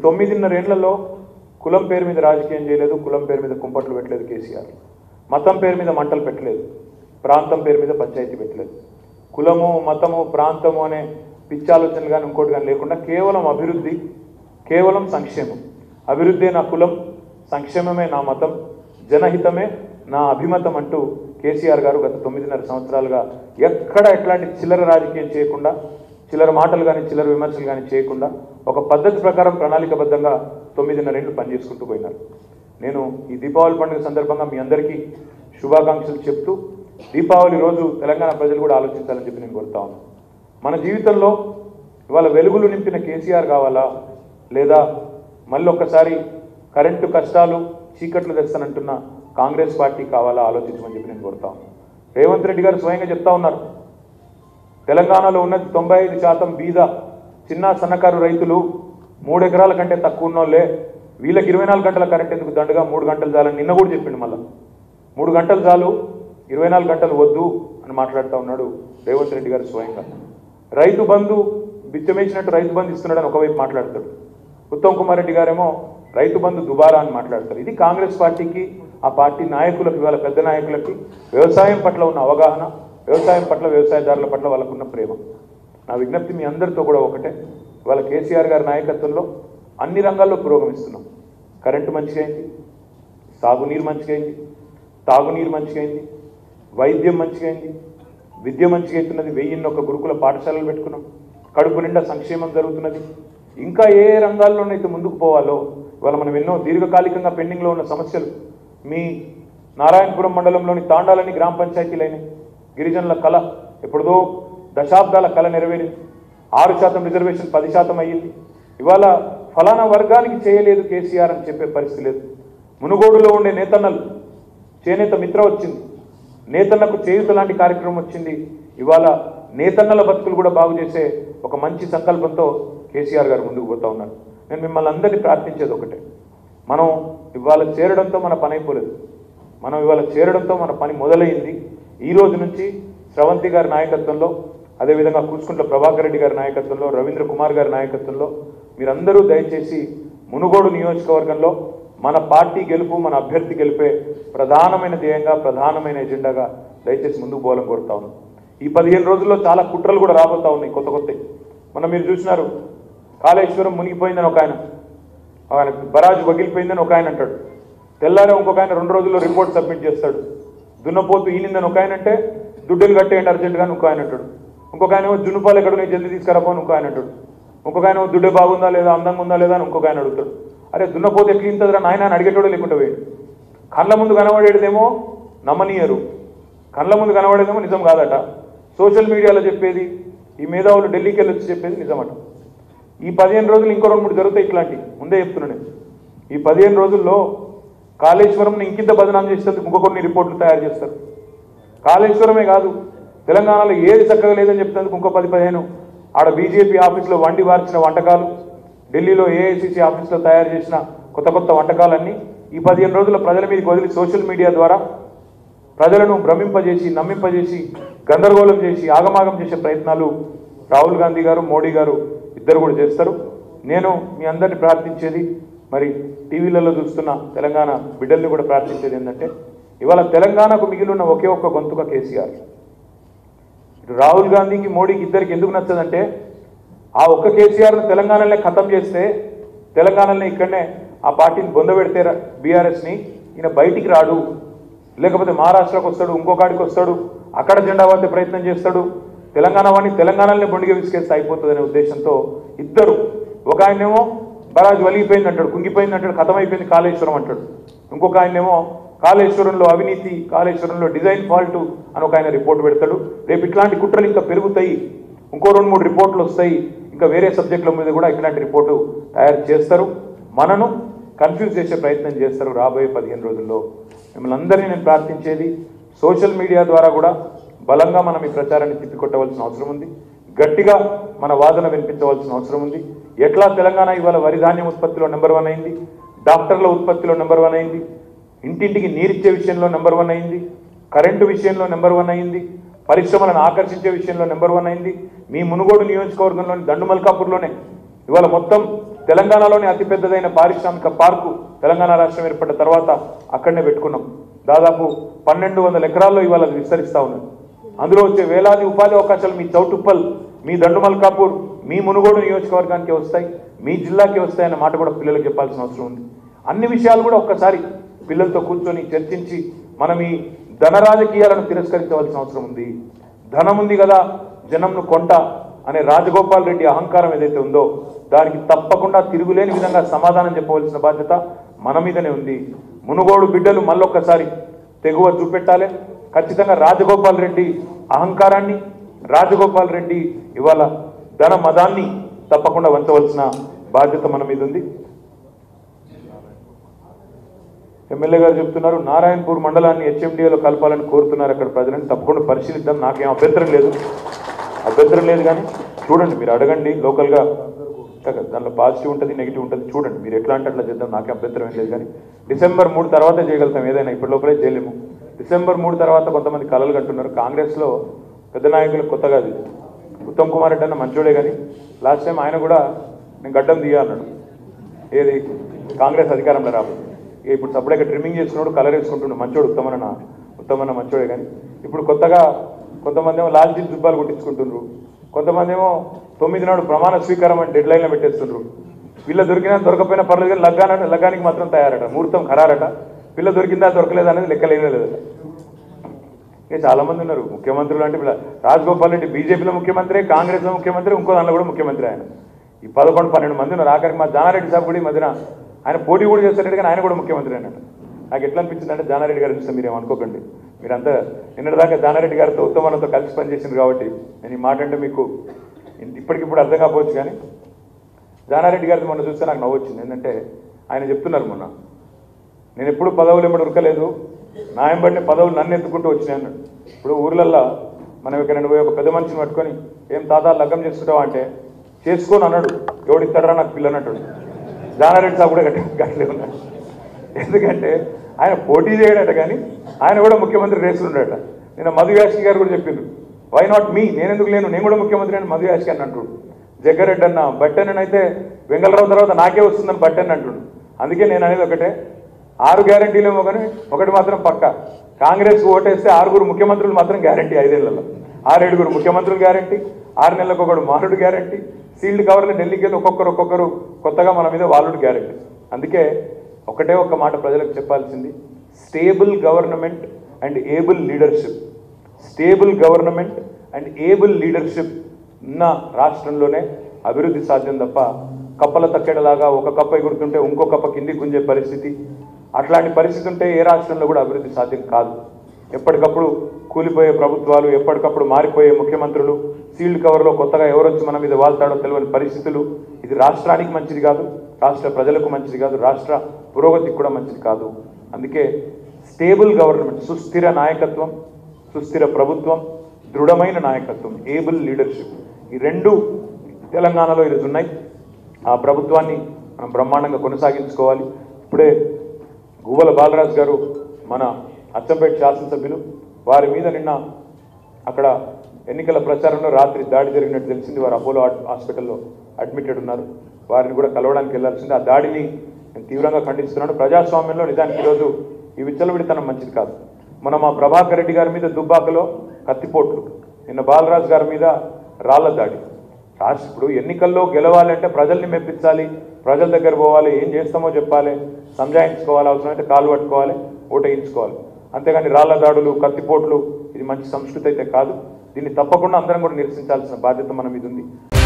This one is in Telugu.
9.5 ఏళ్లలో కులం పేరు మీద రాజకీయం చేయలేదు, కులం పేరు మీద కుంపట్లు పెట్టలేదు కేసీఆర్. మతం పేరు మీద మంటలు పెట్టలేదు, ప్రాంతం పేరు మీద పంచాయతీ పెట్టలేదు. కులము మతము ప్రాంతము అనే పిచ్చాలోచనలు కానీ ఇంకోటి కానీ లేకుండా కేవలం అభివృద్ధి, కేవలం సంక్షేమం. అభివృద్ధే నా కులం, సంక్షేమమే నా మతం, జనహితమే నా అభిమతం అంటూ కేసీఆర్ గారు గత 9.5 సంవత్సరాలుగా ఎక్కడ ఎట్లాంటి చిల్లర రాజకీయం చేయకుండా, చిల్లర మాటలు కానీ చిల్లర విమర్శలు కానీ చేయకుండా ఒక పద్ధతి ప్రకారం ప్రణాళికబద్ధంగా 9.5 ఏళ్ళు పనిచేసుకుంటూ పోయినారు. నేను ఈ దీపావళి పండుగ సందర్భంగా మీ అందరికీ శుభాకాంక్షలు చెప్తూ, దీపావళి రోజు తెలంగాణ ప్రజలు కూడా ఆలోచించాలని చెప్పి నేను కోరుతా ఉన్నాను. మన జీవితంలో ఇవాళ వెలుగులు నింపిన కేసీఆర్ కావాలా, లేదా మళ్ళీ ఒక్కసారి కరెంటు కష్టాలు చీకట్లు తెస్తానంటున్న కాంగ్రెస్ పార్టీ కావాలా ఆలోచించమని చెప్పి నేను కోరుతా ఉన్నాను. రేవంత్ రెడ్డి గారు స్వయంగా చెప్తా ఉన్నారు, తెలంగాణలో ఉన్నది 95% బీద చిన్న సన్నకారు రైతులు, 3 ఎకరాల కంటే తక్కువ ఉన్నోళ్ళే, వీళ్ళకి 24 గంటల కరెంట్ ఎందుకు, దండగా 3 గంటలు చాలని నిన్న కూడా చెప్పిండు. మళ్ళీ 3 గంటలు చాలు, 24 గంటలు వద్దు అని మాట్లాడుతూ ఉన్నాడు రేవంత్ రెడ్డి గారు స్వయంగా. రైతు బంధు బిచ్చమేసినట్టు రైతు బంధు ఇస్తున్నాడని ఒకవైపు మాట్లాడతాడు, ఉత్తమ్ కుమార్ రెడ్డి గారేమో రైతు బంధు దుబారా అని మాట్లాడతారు. ఇది కాంగ్రెస్ పార్టీకి, ఆ పార్టీ నాయకులకు, ఇవాళ పెద్ద నాయకులకి వ్యవసాయం పట్ల ఉన్న అవగాహన, వ్యవసాయం పట్ల, వ్యవసాయదారుల పట్ల వాళ్ళకున్న ప్రేమ. నా విజ్ఞప్తి మీ అందరితో కూడా ఒకటే, ఇవాళ కేసీఆర్ గారి నాయకత్వంలో అన్ని రంగాల్లో పురోగమిస్తున్నాం. కరెంటు మంచిగా అయింది, సాగునీరు మంచిగా అయింది, తాగునీరు మంచిగా అయింది, వైద్యం మంచిగా అయింది, విద్య మంచిగా అవుతున్నది, 1001 గురుకుల పాఠశాలలు పెట్టుకున్నాం, కడుపు నిండా సంక్షేమం జరుగుతున్నది. ఇంకా ఏ రంగాల్లోనైతే ముందుకు పోవాలో ఇవాళ మనం ఎన్నో దీర్ఘకాలికంగా పెండింగ్లో ఉన్న సమస్యలు, మీ నారాయణపురం మండలంలోని తాండాలని గ్రామ పంచాయతీలైనాయి, గిరిజనుల కళ ఎప్పుడుదో దశాబ్దాల కళ నెరవేరింది, 6% రిజర్వేషన్ 10% అయ్యింది. ఇవాళ ఫలానా వర్గానికి చేయలేదు కేసీఆర్ అని చెప్పే పరిస్థితి లేదు. మునుగోడులో ఉండే నేతన్నలు చేనేత మిత్ర వచ్చింది, నేతన్నకు చేయూత లాంటి కార్యక్రమం వచ్చింది. ఇవాళ నేతన్నల బతుకులు కూడా బాగు చేసే ఒక మంచి సంకల్పంతో కేసీఆర్ గారు ముందుకు పోతా ఉన్నారు. నేను మిమ్మల్ని అందరినీ ప్రార్థించేది ఒకటే, మనం ఇవాళ చేరడంతో మన పని అయిపోలేదు, మనం ఇవాళ చేరడంతో మన పని మొదలైంది. ఈ రోజు నుంచి శ్రవంతి గారి నాయకత్వంలో, అదేవిధంగా కూసుకుంట్ల ప్రభాకర్ రెడ్డి గారి నాయకత్వంలో, రవీంద్ర కుమార్ గారి నాయకత్వంలో మీరందరూ దయచేసి మునుగోడు నియోజకవర్గంలో మన పార్టీ గెలుపు, మన అభ్యర్థి గెలిపే ప్రధానమైన ధ్యేయంగా, ప్రధానమైన ఎజెండాగా దయచేసి ముందుకు పోవాలని కోరుతా ఉన్నాం. ఈ 15 రోజుల్లో చాలా కుట్రలు కూడా రాబోతా ఉన్నాయి, కొత్త కొత్త. మనం మీరు చూసినారు, కాళేశ్వరం మునిగిపోయిందని ఒక ఆయన బరాజు పగిలిపోయిందని ఒక ఆయన అంటాడు, తెల్లారే ఇంకొక ఆయన 2 రోజుల్లో రిపోర్ట్ సబ్మిట్ చేస్తాడు. దున్నపోతు ఈనిందని ఒక ఆయన అంటే, దుడ్డులు కట్టేయండి అర్జెంటుగా ఇంకో ఆయన అంటాడు. ఇంకొక ఆయన జున్నుపాలు ఎక్కడ నేను జల్దీ తీసుకురాపోని ఇంకో ఆయన అంటాడు. ఇంకొక ఆయన దుడ్డే బాగుందా లేదా, అందంగా ఉందా లేదా అని ఇంకొక ఆయన అడుగుతాడు. అరే దున్నపోతే ఎట్లా ఇంతదిరా నాయన అని అడిగేటోడు లేకుండా పోయాడు. కళ్ళ ముందు కనబడేదేమో నమ్మనీయరు, కళ్ళ ముందు కనబడేదేమో నిజం కాదట. సోషల్ మీడియాలో చెప్పేది, ఈ మేధావులు ఢిల్లీకి వెళ్ళి వచ్చి చెప్పేది నిజమట. ఈ 15 రోజులు ఇంకో 2-3 జరుగుతాయి ఇట్లాంటివి, ముందే చెప్తున్నాను నేను. ఈ 15 రోజుల్లో కాళేశ్వరంని ఇంకింత బదనాం చేసేందుకు ఇంకో కొన్ని రిపోర్ట్లు తయారు చేస్తారు. కాళేశ్వరమే కాదు, తెలంగాణలో ఏది చక్కగా లేదని చెప్తేందుకు ఇంకో 10-15 ఆడ బీజేపీ ఆఫీస్లో వండి వార్చిన వంటకాలు, ఢిల్లీలో ఏఐసిసి ఆఫీస్లో తయారు చేసిన కొత్త కొత్త వంటకాలన్నీ ఈ 15 రోజుల ప్రజల మీదకి వదిలి సోషల్ మీడియా ద్వారా ప్రజలను భ్రమింపజేసి, నమ్మింపజేసి, గందరగోళం చేసి, ఆగమాగం చేసే ప్రయత్నాలు రాహుల్ గాంధీ గారు, మోడీ గారు ఇద్దరు కూడా చేస్తారు. నేను మీ అందరిని ప్రార్థించేది, మరి టీవీలలో చూస్తున్న తెలంగాణ బిడ్డల్ని కూడా ప్రార్థించేది ఏంటంటే, ఇవాళ తెలంగాణకు మిగిలిన ఒకే ఒక్క గొంతుక కేసీఆర్. ఇటు రాహుల్ గాంధీకి, మోడీకి ఇద్దరికి ఎందుకు నచ్చదంటే, ఆ ఒక్క కేసీఆర్ను తెలంగాణలోనే ఖతం చేస్తే, తెలంగాణలో ఇక్కడనే ఆ పార్టీని బొందబెడితే బీఆర్ఎస్ని, ఈయన బయటికి రాడు, లేకపోతే మహారాష్ట్రకు వస్తాడు, ఇంకొకడికి వస్తాడు, అక్కడ జెండా వాతే ప్రయత్నం చేస్తాడు, తెలంగాణ వాడిని తెలంగాణలోనే బొండిగా విసికేస్తే అయిపోతుందనే ఉద్దేశంతో ఇద్దరు, ఒక ఆయనేమో బరాజు వలిగిపోయింది అంటాడు, కుంగిపోయింది అంటాడు, ఖతం అయిపోయింది కాళేశ్వరం అంటాడు, ఇంకొక ఆయనేమో కాళేశ్వరంలో అవినీతి, కాళేశ్వరంలో డిజైన్ ఫాల్ట్ అని ఒక ఆయన రిపోర్ట్ పెడతాడు. రేపు ఇట్లాంటి కుట్రలు ఇంకా పెరుగుతాయి, ఇంకో 2-3 రిపోర్ట్లు వస్తాయి, ఇంకా వేరే సబ్జెక్టుల మీద కూడా ఇట్లాంటి రిపోర్టు తయారు చేస్తారు, మనను కన్ఫ్యూజ్ చేసే ప్రయత్నం చేస్తారు రాబోయే 15 రోజుల్లో. మిమ్మల్ని అందరినీ నేను ప్రార్థించేది, సోషల్ మీడియా ద్వారా కూడా బలంగా మనం ఈ ప్రచారాన్ని తిప్పికొట్టవలసిన అవసరం ఉంది, గట్టిగా మన వాదన వినిపించవలసిన అవసరం ఉంది. ఎట్లా తెలంగాణ ఇవాళ వరి ధాన్యం ఉత్పత్తిలో నెంబర్ 1 అయింది, డాక్టర్ల ఉత్పత్తిలో నెంబర్ 1 అయింది, ఇంటింటికి నీరిచ్చే విషయంలో నెంబర్ 1 అయింది, కరెంటు విషయంలో నెంబర్ 1 అయింది, పరిశ్రమలను ఆకర్షించే విషయంలో నెంబర్ 1 అయింది. మీ మునుగోడు నియోజకవర్గంలోని దండుమల్కాపూర్లోనే ఇవాళ మొత్తం తెలంగాణలోని అతిపెద్దదైన పారిశ్రామిక పార్కు తెలంగాణ రాష్ట్రం ఏర్పడిన తర్వాత అక్కడనే పెట్టుకున్నాం. దాదాపు 1200 ఎకరాల్లో ఇవాళ అది విస్తరిస్తూ ఉన్నది. అందులో వచ్చే వేలాది ఉపాధి అవకాశాలు మీ చౌటుప్పల్, మీ దండుమల్కాపూర్, మీ మునుగోడు నియోజకవర్గానికి వస్తాయి, మీ జిల్లాకి వస్తాయన్న మాట కూడా పిల్లలకు చెప్పాల్సిన అవసరం ఉంది. అన్ని విషయాలు కూడా ఒక్కసారి పిల్లలతో కూర్చొని చర్చించి మనం ఈ ధన రాజకీయాలను తిరస్కరించవలసిన అవసరం ఉంది. ధనం ఉంది కదా జనంను కొంట అనే రాజగోపాల్ రెడ్డి అహంకారం ఏదైతే ఉందో దానికి తప్పకుండా తిరుగులేని విధంగా సమాధానం చెప్పవలసిన బాధ్యత మన మీదనే ఉంది. మునుగోడు బిడ్డలు మళ్ళొక్కసారి తెగువ చూపెట్టాలి. ఖచ్చితంగా రాజగోపాల్ రెడ్డి అహంకారాన్ని, రాజగోపాల్ రెడ్డి ఇవాళ ధన మదాన్ని తప్పకుండా వంచవలసిన బాధ్యత మన మీద ఉంది. ఎమ్మెల్యే గారు చెప్తున్నారు నారాయణపూర్ మండలాన్ని హెచ్ఎండిఏలో కలపాలని కోరుతున్నారు అక్కడ ప్రజలను. తప్పకుండా పరిశీలిద్దాం, నాకేం అభ్యంతరం లేదు. కానీ చూడండి, మీరు అడగండి లోకల్గా, దానిలో పాజిటివ్ ఉంటుంది నెగిటివ్ ఉంటుంది, చూడండి మీరు ఎట్లా అంటే అట్లా చేద్దాం, నాకేం అభ్యంతరం ఏం లేదు. కానీ డిసెంబర్ 3 తర్వాత చేయగలుగుతాం ఏదైనా, ఇప్పటి లోపలే చేయలేము. డిసెంబర్ 3 తర్వాత కొంతమంది కలలు కంటున్నారు. కాంగ్రెస్లో పెద్ద నాయకులు కొత్తగా అది ఉత్తమ్ కుమార్ రెడ్డి అన్న మంచోడే, కానీ లాస్ట్ టైం ఆయన కూడా నేను గడ్డం తీయాలన్నాడు, ఏది కాంగ్రెస్ అధికారంలో రాబోతుంది. ఇప్పుడు సపరేట్గా ట్రిమ్మింగ్ చేసుకున్నాడు, కలర్ వేసుకుంటున్నాడు, మంచోడు ఉత్తమన్న మంచోడే. కానీ ఇప్పుడు కొత్తగా కొంతమంది ఏమో లాల్జీ జుబ్బాలు కొట్టించుకుంటున్నారు, కొంతమంది ఏమో 9 నాడు ప్రమాణ స్వీకారం అని డెడ్ లైన్లో పెట్టేస్తున్నారు. పిల్ల దొరికినా దొరకపోయినా పర్లేదు, కానీ లగ్గానికి మాత్రం తయారట, ముహూర్తం ఖరారట. పిల్ల దొరికిందా దొరకలేదా అనేది లెక్కలేనే లేదట. ఇక చాలామంది ఉన్నారు ముఖ్యమంత్రులు అంటే. రాజగోపాల్ రెడ్డి బీజేపీలో ముఖ్యమంత్రి, కాంగ్రెస్లో ముఖ్యమంత్రి, ఇంకో దాంట్లో కూడా ముఖ్యమంత్రి. ఆయన ఈ 11-12 మంది ఉన్నారు. ఆఖరికి మా జానారెడ్డి సాబ్ కూడా ఈ మధ్యన ఆయన పోటీ కూడా చేస్తాడు, కానీ ఆయన కూడా ముఖ్యమంత్రి అన్నట్టు. నాకు ఎట్లా అనిపించింది అంటే, జానారెడ్డి గారు చూస్తే మీరు ఏమనుకోకండి, మీరంతా నిన్నటిదాకా జానారెడ్డి గారితో ఉత్తమన్నతో కలిసి పనిచేసింది కాబట్టి నేను ఈ మాట అంటే మీకు ఇప్పటికిప్పుడు అర్థం కాకపోవచ్చు. కానీ జానారెడ్డి గారిని మొన్న చూస్తే నాకు నవ్వొచ్చింది. ఏంటంటే ఆయన చెప్తున్నారు, మొన్న నేను ఎప్పుడు పదవులు ఎంబడి ఉరకలేదు, నా ఎంబడిని పదవులు నన్ను ఎత్తుకుంటూ వచ్చినాయి అన్నాడు. ఇప్పుడు ఊర్లల్లో మనం ఇక్కడ పోయి ఒక పెద్ద మనిషిని పట్టుకొని ఏం తాత లగ్గం చేసుకుంటావా అంటే చేసుకొని అన్నాడు, ఎవడిస్తాడరా నాకు పిల్లనట్టు. జానారెడ్డి సాబ్ కూడా గట్లే ఉన్నాడు. ఎందుకంటే ఆయన పోటీ చేయడట, కానీ ఆయన కూడా ముఖ్యమంత్రి రేసులు ఉండట. నేను మధు యాష్కి గారు కూడా చెప్పిండ్రు, వై నాట్ మీ, నేను ఎందుకు లేను, నేను కూడా ముఖ్యమంత్రి అని మధు యాష్కి అని అంటుడు. జగ్గారెడ్డి అన్న బట్టెనైతే వెంగళరావు తర్వాత నాకే వస్తుందని బట్టెని అంటుడు. అందుకే నేను అనేది ఒకటే, 6 గ్యారంటీలేమో కానీ ఒకటి మాత్రం పక్క, కాంగ్రెస్ ఓటేస్తే 6 ముఖ్యమంత్రులు మాత్రం గ్యారంటీ. 5 ఏళ్లలో 6-7 ముఖ్యమంత్రులు గ్యారంటీ, 6 నెలలకు ఒకడు మారుడు గ్యారంటీ, సీల్డ్ కవర్లు ఢిల్లీకి వెళ్ళి ఒక్కొక్కరు కొత్తగా మన మీద వాళ్ళుడు గ్యారంటీ. అందుకే ఒకటే ఒక్క మాట ప్రజలకు చెప్పాల్సింది, stable government and able leadership. Stable government and able leadership ఉన్న రాష్ట్రంలోనే అభివృద్ధి సాధ్యం తప్ప కప్పల తక్కెడలాగా ఒక కప్ప ఎగురుతుంటే ఇంకో కప్ప కింది గుంజే పరిస్థితి, అట్లాంటి పరిస్థితి ఉంటే ఏ రాష్ట్రంలో కూడా అభివృద్ధి సాధ్యం కాదు. ఎప్పటికప్పుడు కూలిపోయే ప్రభుత్వాలు, ఎప్పటికప్పుడు మారిపోయే ముఖ్యమంత్రులు, సీల్డ్ కవర్లో కొత్తగా ఎవరొచ్చి మన మీద వాళ్తాడో తెలియని పరిస్థితులు, ఇది రాష్ట్రానికి మంచిది కాదు, రాష్ట్ర ప్రజలకు మంచిది కాదు, రాష్ట్ర పురోగతికి కూడా మంచిది కాదు. అందుకే స్టేబుల్ గవర్నమెంట్, సుస్థిర నాయకత్వం, సుస్థిర ప్రభుత్వం, దృఢమైన నాయకత్వం, ఏబుల్ లీడర్షిప్, ఈ 2 తెలంగాణలో ఈరోజు ఉన్నాయి. ఆ ప్రభుత్వాన్ని మనం బ్రహ్మాండంగా కొనసాగించుకోవాలి. ఇప్పుడే గువ్వల బాలరాజు గారు మన అచ్చంపేట శాసనసభ్యులు, వారి మీద నిన్న అక్కడ ఎన్నికల ప్రచారంలో రాత్రి దాడి జరిగినట్టు తెలిసింది. వారు అపోలో హాస్పిటల్లో అడ్మిటెడ్ ఉన్నారు. వారిని కూడా కలవడానికి వెళ్లాల్సింది. ఆ దాడిని నేను తీవ్రంగా ఖండిస్తున్నాను. ప్రజాస్వామ్యంలో నిజానికి ఈరోజు ఈ విచ్చలవిడితనం మంచిది కాదు. మన మా ప్రభాకర్ రెడ్డి గారి మీద దుబ్బాకలో కత్తిపోట్లు, నిన్న బాలరాజు గారి మీద రాళ్ల దాడి. ఇప్పుడు ఎన్నికల్లో గెలవాలంటే ప్రజల్ని మెప్పించాలి, ప్రజల దగ్గర పోవాలి, ఏం చేస్తామో చెప్పాలి, సంజాయించుకోవాలి, అవసరమైతే కాలు పట్టుకోవాలి, ఓటేయించుకోవాలి. అంతేగాని రాళ్ల దాడులు, కత్తిపోట్లు ఇది మంచి సంస్కృతి అయితే కాదు. దీన్ని తప్పకుండా అందరం కూడా నిరసించాల్సిన బాధ్యత మన మీద ఉంది.